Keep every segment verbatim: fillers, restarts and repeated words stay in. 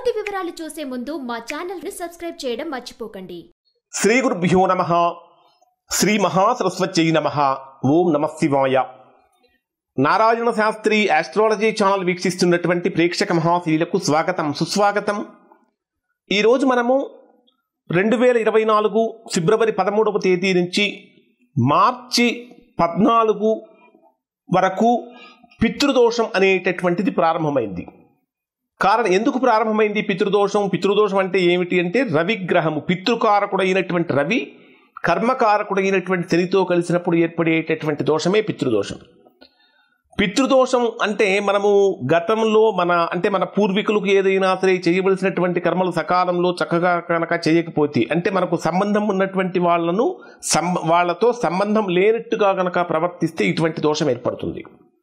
పూర్తి వివరాలు చూసే ముందు మా ఛానల్ ని సబ్స్క్రైబ్ చేయడం మర్చిపోకండి. శ్రీ గురుభ్యో నమః. శ్రీ మహాసరస్వత్యై నమః. ఓం నమః శివాయ. నారాయణ శాస్త్రి ఆస్ట్రాలజీ ఛానల్ వీక్షిస్తున్నటువంటి ప్రేక్షక మహాశీలకు స్వాగతం, సుస్వాగతం. ఈరోజు మనము రెండు వేల ఇరవై నాలుగు ఫిబ్రవరి పదమూడవ తేదీ నుంచి మార్చి పద్నాలుగు వరకు పితృదోషం అనేటటువంటిది ప్రారంభమైంది. కారణం ఎందుకు ప్రారంభమైంది పితృదోషం? పితృదోషం అంటే ఏమిటి అంటే రవిగ్రహము, పితృకారకుడైనటువంటి రవి కర్మకారకుడైనటువంటి శనితో కలిసినప్పుడు ఏర్పడేటటువంటి దోషమే పితృదోషం. పితృదోషం అంటే మనము గతంలో మన అంటే మన పూర్వీకులకు ఏదైనా సరే చేయవలసినటువంటి కర్మలు సకాలంలో చక్కగా కనుక చేయకపోతే, అంటే మనకు సంబంధం ఉన్నటువంటి వాళ్ళను సం వాళ్ళతో సంబంధం లేనట్టుగా కనుక ప్రవర్తిస్తే ఇటువంటి దోషం ఏర్పడుతుంది.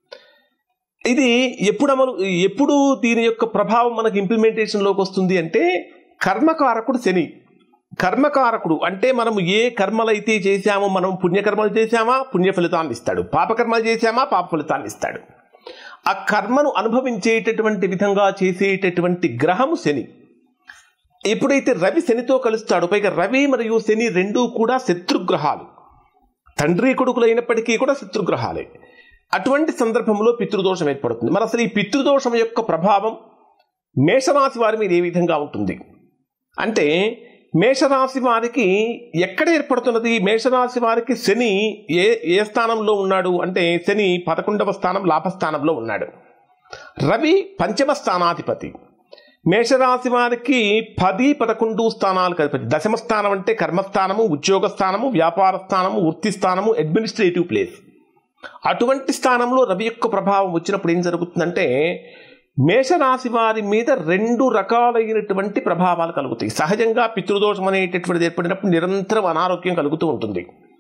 ఇది ఎప్పుడు అమలు ఎప్పుడు దీని యొక్క ప్రభావం మనకు ఇంప్లిమెంటేషన్లోకి వస్తుంది అంటే కర్మకారకుడు శని. కర్మకారకుడు అంటే మనము ఏ కర్మలైతే చేశామో, మనం పుణ్యకర్మలు చేశామా పుణ్య ఫలితాన్ని ఇస్తాడు, పాపకర్మలు చేశామా పాప ఫలితాన్ని ఇస్తాడు. ఆ కర్మను అనుభవించేటటువంటి విధంగా చేసేటటువంటి గ్రహము శని. ఎప్పుడైతే రవి శనితో కలుస్తాడో, పైగా రవి మరియు శని రెండూ కూడా శత్రుగ్రహాలు, తండ్రి కొడుకులు అయినప్పటికీ కూడా శత్రుగ్రహాలే. అటువంటి సందర్భంలో పితృదోషం ఏర్పడుతుంది. మరి అసలు ఈ పితృదోషం యొక్క ప్రభావం మేషరాశి వారి మీద ఏ విధంగా ఉంటుంది అంటే, మేషరాశి వారికి ఎక్కడ ఏర్పడుతున్నది? మేషరాశి వారికి శని ఏ ఏ స్థానంలో ఉన్నాడు అంటే, శని పదకొండవ స్థానం లాభస్థానంలో ఉన్నాడు. రవి పంచమ స్థానాధిపతి. మేషరాశి వారికి పది పదకొండు స్థానాలకు అధిపతి. దశమ స్థానం అంటే కర్మస్థానము, ఉద్యోగ స్థానము, వ్యాపార స్థానము, వృత్తి స్థానము, అడ్మినిస్ట్రేటివ్ ప్లేస్. అటువంటి స్థానంలో రవి యొక్క ప్రభావం వచ్చినప్పుడు ఏం జరుగుతుందంటే, మేషరాశి వారి మీద రెండు రకాలైనటువంటి ప్రభావాలు కలుగుతాయి. సహజంగా పితృదోషం అనేటటువంటిది ఏర్పడినప్పుడు నిరంతరం అనారోగ్యం కలుగుతూ ఉంటుంది.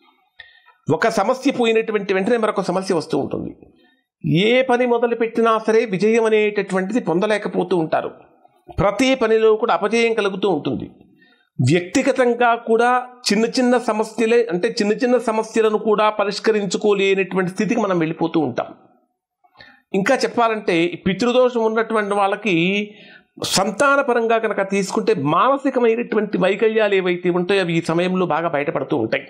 ఒక సమస్య పోయినటువంటి వెంటనే మరొక సమస్య వస్తూ ఉంటుంది. ఏ పని మొదలు పెట్టినా సరే విజయం అనేటటువంటిది పొందలేకపోతూ ఉంటారు. ప్రతి పనిలో కూడా అపజయం కలుగుతూ ఉంటుంది. వ్యక్తిగతంగా కూడా చిన్న చిన్న సమస్యలే అంటే చిన్న చిన్న సమస్యలను కూడా పరిష్కరించుకోలేనటువంటి స్థితికి మనం వెళ్ళిపోతూ ఉంటాం. ఇంకా చెప్పాలంటే పితృదోషం ఉన్నటువంటి వాళ్ళకి సంతానపరంగా కనుక తీసుకుంటే మానసికమైనటువంటి వైకల్యాలు ఏవైతే ఉంటాయో అవి ఈ సమయంలో బాగా బయటపడుతూ ఉంటాయి.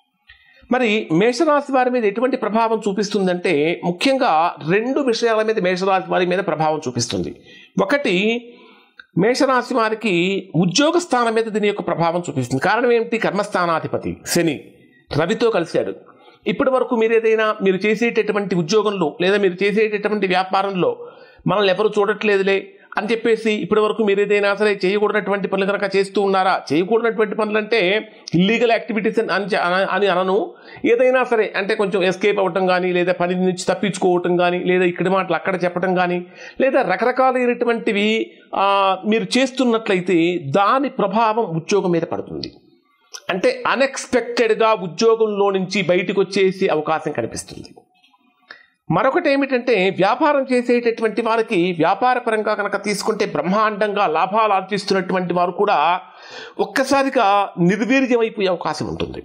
మరి మేషరాశి వారి మీద ఎటువంటి ప్రభావం చూపిస్తుందంటే, ముఖ్యంగా రెండు విషయాల మీద మేషరాశి వారి మీద ప్రభావం చూపిస్తుంది. ఒకటి, మేషరాశి వారికి ఉద్యోగ స్థానం మీద దీని యొక్క ప్రభావం చూపిస్తుంది. కారణం ఏమిటి? కర్మస్థానాధిపతి శని రవితో కలిశాడు. ఇప్పటి వరకు మీరు ఏదైనా మీరు చేసేటటువంటి ఉద్యోగంలో లేదా మీరు చేసేటటువంటి వ్యాపారంలో మనల్ని ఎవరు చూడట్లేదులే అని చెప్పేసి ఇప్పటి వరకు మీరు ఏదైనా సరే చేయకూడనటువంటి పనులు కనుక చేస్తూ ఉన్నారా? చేయకూడనటువంటి పనులు అంటే ఇల్లీగల్ యాక్టివిటీస్ అని అని అనను. ఏదైనా సరే అంటే కొంచెం ఎస్కేప్ అవ్వటం కానీ, లేదా పని నుంచి తప్పించుకోవటం కానీ, లేదా ఇక్కడి మాటలు అక్కడ చెప్పడం కానీ, లేదా రకరకాలైనటువంటివి మీరు చేస్తున్నట్లయితే దాని ప్రభావం ఉద్యోగం మీద పడుతుంది. అంటే అన్ఎక్స్పెక్టెడ్గా ఉద్యోగంలో నుంచి బయటకు వచ్చేసే అవకాశం కనిపిస్తుంది. మరొకటి ఏమిటంటే, వ్యాపారం చేసేటటువంటి వారికి వ్యాపార పరంగా కనుక తీసుకుంటే బ్రహ్మాండంగా లాభాలు ఆర్జిస్తున్నటువంటి వారు కూడా ఒక్కసారిగా నిర్వీర్యమైపోయే అవకాశం ఉంటుంది.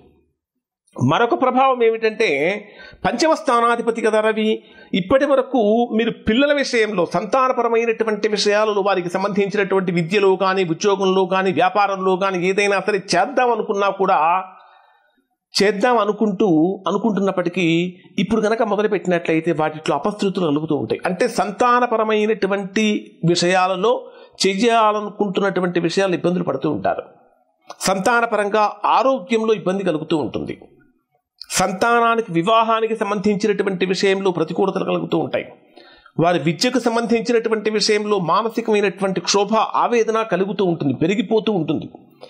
మరొక ప్రభావం ఏమిటంటే, పంచమ స్థానాధిపతి కదా రవి. ఇప్పటి వరకు మీరు పిల్లల విషయంలో సంతానపరమైనటువంటి విషయాలలో వారికి సంబంధించినటువంటి విద్యలో కానీ, ఉద్యోగంలో కానీ, వ్యాపారంలో కానీ ఏదైనా సరే చేద్దాం అనుకున్నా కూడా చేద్దాం అనుకుంటూ అనుకుంటున్నప్పటికీ ఇప్పుడు కనుక మొదలుపెట్టినట్లయితే వాటిలో అపశృతులు కలుగుతూ ఉంటాయి. అంటే సంతానపరమైనటువంటి విషయాలలో చేయాలనుకుంటున్నటువంటి విషయాలు ఇబ్బందులు పడుతూ ఉంటారు. సంతానపరంగా ఆరోగ్యంలో ఇబ్బంది కలుగుతూ ఉంటుంది. సంతానానికి వివాహానికి సంబంధించినటువంటి విషయంలో ప్రతికూలతలు కలుగుతూ ఉంటాయి. వారి విద్యకు సంబంధించినటువంటి విషయంలో మానసికమైనటువంటి క్షోభ, ఆవేదన కలుగుతూ ఉంటుంది, పెరిగిపోతూ ఉంటుంది.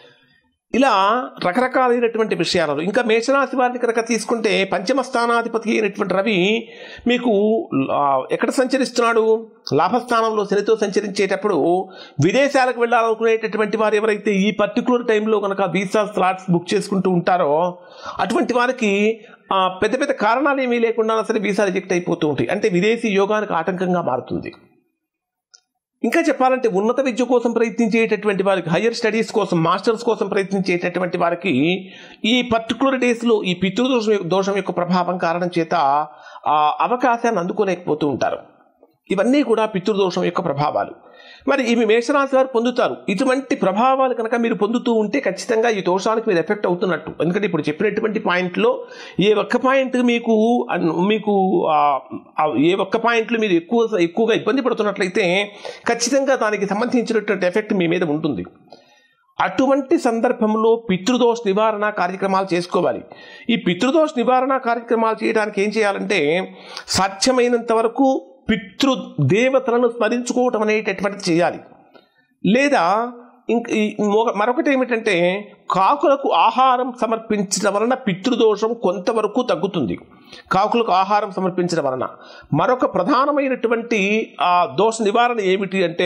ఇలా రకరకాలైనటువంటి విషయాలలో ఇంకా మేషరాశి వారిని కనుక తీసుకుంటే పంచమ స్థానాధిపతి అయినటువంటి రవి మీకు ఎక్కడ సంచరిస్తున్నాడు? లాభస్థానంలో శనితో సంచరించేటప్పుడు విదేశాలకు వెళ్ళాలనుకునేటటువంటి వారు ఎవరైతే ఈ పర్టికులర్ టైంలో కనుక వీసా స్లాట్స్ బుక్ చేసుకుంటూ ఉంటారో అటువంటి వారికి పెద్ద పెద్ద కారణాలు ఏమీ లేకుండా సరే వీసా రిజెక్ట్ అయిపోతూ ఉంటాయి. అంటే విదేశీ యోగానికి ఆటంకంగా మారుతుంది. ఇంకా చెప్పాలంటే ఉన్నత విద్య కోసం ప్రయత్నించేటటువంటి వారికి, హయ్యర్ స్టడీస్ కోసం, మాస్టర్స్ కోసం ప్రయత్నించేటటువంటి వారికి ఈ పర్టికులర్ డేస్లో ఈ పితృదోషం దోషం యొక్క ప్రభావం కారణం చేత ఆ అవకాశాన్ని అందుకోలేకపోతూ ఉంటారు. ఇవన్నీ కూడా పితృదోషం యొక్క ప్రభావాలు. మరి ఇవి మేషరాశి వారు పొందుతారు. ఇటువంటి ప్రభావాలు కనుక మీరు పొందుతూ ఉంటే ఖచ్చితంగా ఈ దోషానికి మీరు ఎఫెక్ట్ అవుతున్నట్టు. ఎందుకంటే ఇప్పుడు చెప్పినటువంటి పాయింట్లో ఏ ఒక్క పాయింట్ మీకు మీకు ఏ ఒక్క పాయింట్లు మీరు ఎక్కువ ఎక్కువగా ఇబ్బంది పడుతున్నట్లయితే ఖచ్చితంగా దానికి సంబంధించినటువంటి ఎఫెక్ట్ మీ మీద ఉంటుంది. అటువంటి సందర్భంలో పితృదోష నివారణ కార్యక్రమాలు చేసుకోవాలి. ఈ పితృదోష నివారణ కార్యక్రమాలు చేయడానికి ఏం చేయాలంటే సాధ్యమైనంత వరకు పితృదేవతలను స్మరించుకోవటం అనేటటువంటిది చేయాలి. లేదా ఇంక మరొకటి ఏమిటంటే కాకులకు ఆహారం సమర్పించడం వలన పితృదోషం కొంతవరకు తగ్గుతుంది. కాకులకు ఆహారం సమర్పించడం వలన మరొక ప్రధానమైనటువంటి ఆ దోష నివారణ ఏమిటి అంటే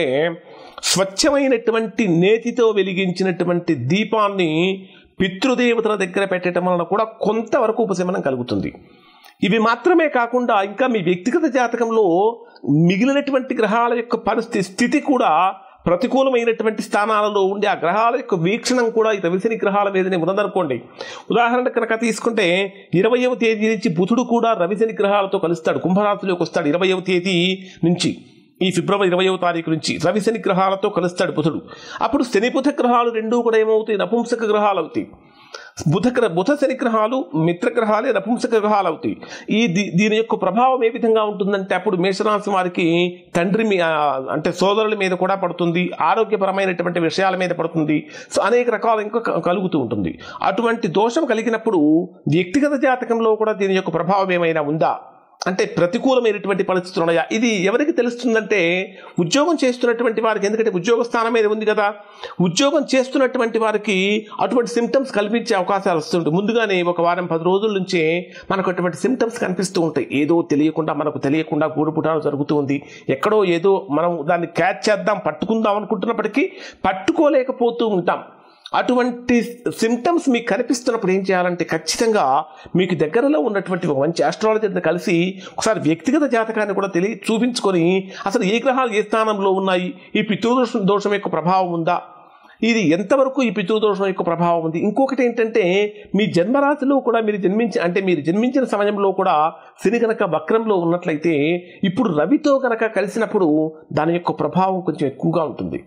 స్వచ్ఛమైనటువంటి నేతితో వెలిగించినటువంటి దీపాన్ని పితృదేవతల దగ్గర పెట్టడం వలన కూడా కొంతవరకు ఉపశమనం కలుగుతుంది. ఇవి మాత్రమే కాకుండా ఇంకా మీ వ్యక్తిగత జాతకంలో మిగిలినటువంటి గ్రహాల యొక్క పరిస్థితి స్థితి కూడా ప్రతికూలమైనటువంటి స్థానాలలో ఉండి ఆ గ్రహాల యొక్క వీక్షణం కూడా ఈ రవిశని గ్రహాల మీదనే ఉన్నదనుకోండి. ఉదాహరణ కనుక తీసుకుంటే ఇరవయవ తేదీ నుంచి బుధుడు కూడా రవిశని గ్రహాలతో కలుస్తాడు, కుంభరాశిలోకి వస్తాడు. ఇరవయవ తేదీ నుంచి ఈ ఫిబ్రవరి ఇరవయవ తారీఖు నుంచి రవిశని గ్రహాలతో కలుస్తాడు బుధుడు. అప్పుడు శని బుధ గ్రహాలు రెండూ కూడా ఏమవుతాయి? నపుంసక గ్రహాలు అవుతాయి. బుధ బుధ శని గ్రహాలు మిత్రగ్రహాలే నపుంసక గ్రహాలు అవుతాయి. ఈ దీని యొక్క ప్రభావం ఏ విధంగా ఉంటుందంటే అప్పుడు మేషరాశి వారికి తండ్రి అంటే సోదరుల మీద కూడా పడుతుంది, ఆరోగ్యపరమైనటువంటి విషయాల మీద పడుతుంది. సో అనేక రకాలు ఇంకా కలుగుతూ ఉంటుంది. అటువంటి దోషం కలిగినప్పుడు వ్యక్తిగత జాతకంలో కూడా దీని యొక్క ప్రభావం ఏమైనా ఉందా అంటే ప్రతికూలమైనటువంటి పరిస్థితులు ఉన్నాయా? ఇది ఎవరికి తెలుస్తుందంటే ఉద్యోగం చేస్తున్నటువంటి వారికి. ఎందుకంటే ఉద్యోగ స్థానం మీద ఉంది కదా, ఉద్యోగం చేస్తున్నటువంటి వారికి అటువంటి సిమ్టమ్స్ కల్పించే అవకాశాలు వస్తుంటాయి. ముందుగానే ఒక వారం పది రోజుల నుంచే మనకు అటువంటి సిమ్టమ్స్ కనిపిస్తూ ఉంటాయి. ఏదో తెలియకుండా మనకు తెలియకుండా గూడుపుటాలు జరుగుతూ ఉంది, ఎక్కడో ఏదో మనం దాన్ని క్యాచ్ చేద్దాం పట్టుకుందాం అనుకుంటున్నప్పటికీ పట్టుకోలేకపోతూ ఉంటాం. అటువంటి సిమ్టమ్స్ మీకు కనిపిస్తున్నప్పుడు ఏం చేయాలంటే ఖచ్చితంగా మీకు దగ్గరలో ఉన్నటువంటి ఒక మంచి ఆస్ట్రాలజర్ని కలిసి ఒకసారి వ్యక్తిగత జాతకాన్ని కూడా తెలియ చూపించుకొని అసలు ఏ గ్రహాలు ఏ స్థానంలో ఉన్నాయి, ఈ పితృదోషం దోషం యొక్క ప్రభావం ఉందా, ఇది ఎంతవరకు ఈ పితృదోషం యొక్క ప్రభావం ఉంది. ఇంకొకటి ఏంటంటే మీ జన్మరాశిలో కూడా మీరు జన్మించి అంటే మీరు జన్మించిన సమయంలో కూడా శని కనుక వక్రంలో ఉన్నట్లయితే ఇప్పుడు రవితో కనుక కలిసినప్పుడు దాని యొక్క ప్రభావం కొంచెం ఎక్కువగా ఉంటుంది.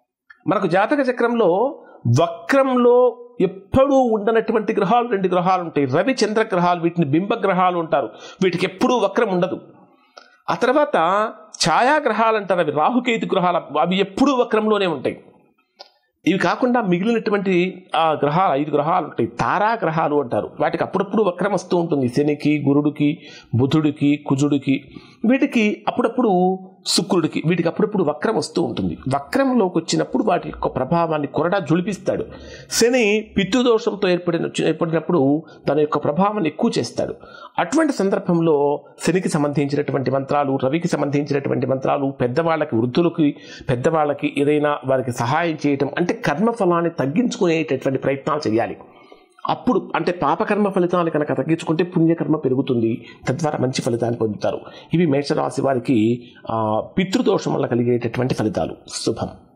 మనకు జాతక చక్రంలో వక్రంలో ఎప్పుడూ ఉండనటువంటి గ్రహాలు రెండు గ్రహాలు ఉంటాయి, రవి చంద్ర గ్రహాలు. వీటిని బింబ గ్రహాలు ఉంటారు. వీటికి ఎప్పుడూ వక్రం ఉండదు. ఆ తర్వాత ఛాయాగ్రహాలు అంటారు, అవి రాహుకేతు గ్రహాలు, అవి ఎప్పుడూ వక్రంలోనే ఉంటాయి. ఇవి కాకుండా మిగిలినటువంటి ఆ గ్రహాలు ఐదు గ్రహాలు ఉంటాయి, తారా గ్రహాలు అంటారు. వాటికి అప్పుడప్పుడు వక్రం వస్తూ ఉంటుంది. శనికి, గురుడికి, బుధుడికి, కుజుడికి, వీటికి అప్పుడప్పుడు శుక్రుడికి, వీటికి అప్పుడప్పుడు వక్రం వస్తూ ఉంటుంది. వక్రంలోకి వచ్చినప్పుడు వాటి యొక్క ప్రభావాన్ని కొరడా జులిపిస్తాడు. శని పితృదోషంతో ఏర్పడిన ఏర్పడినప్పుడు దాని యొక్క ప్రభావాన్ని ఎక్కువ చేస్తాడు. అటువంటి సందర్భంలో శనికి సంబంధించినటువంటి మంత్రాలు, రవికి సంబంధించినటువంటి మంత్రాలు, పెద్దవాళ్ళకి వృద్ధులకి పెద్దవాళ్ళకి ఏదైనా వారికి సహాయం చేయటం అంటే కర్మఫలాన్ని తగ్గించుకునేటటువంటి ప్రయత్నాలు చేయాలి. అప్పుడు అంటే పాపకర్మ ఫలితాన్ని కనుక తగ్గించుకుంటే పుణ్యకర్మ పెరుగుతుంది, తద్వారా మంచి ఫలితాన్ని పొందుతారు. ఇవి మేషరాశి వారికి పితృదోషం వల్ల కలిగేటటువంటి ఫలితాలు. శుభం.